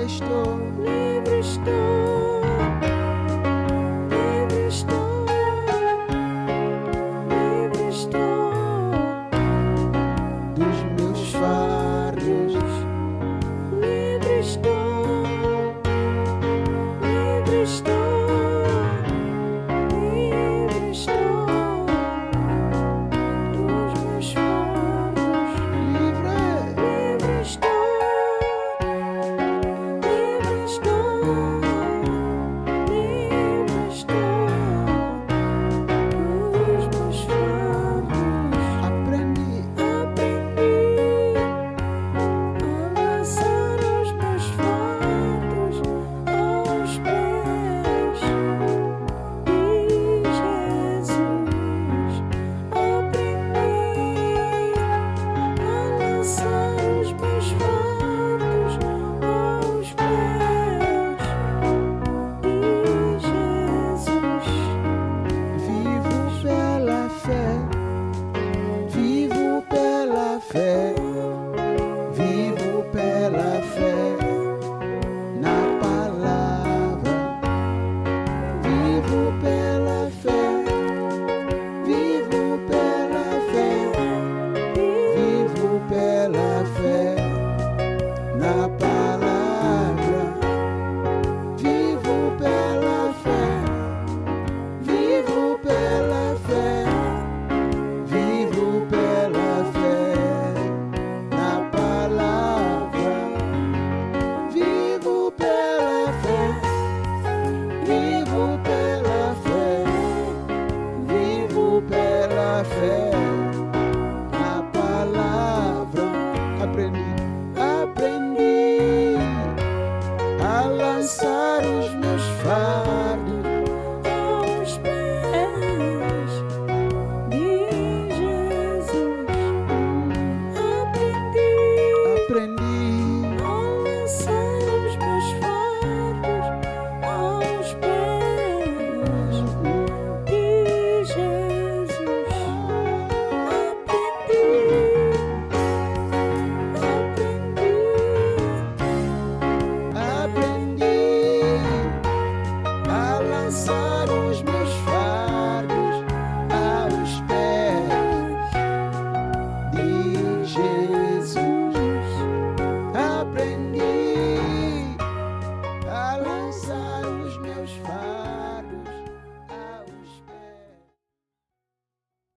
estou, livre estou, livre estou, livre estou dos meus fardos. livre estou, livre estou, livre estou dos meus fardos. Livre, Livre estou, livre estou, livre estou dos meus fardos. aprendi Aprendi a lançar os meus fardos aos pés de Jesus. Aprendi a lançar os meus fardos aos pés de Jesus. vivo pela fé, vivo pela fé, vivo pela fé na palavra, vivo pela fé, vivo pela fé, vivo pela fé na palavra, vivo pela fé, vivo pela fé, vivo pela fé na palavra, vivo pela fé, vivo pela fé, vivo pela fé na palavra. Aprendi a lançar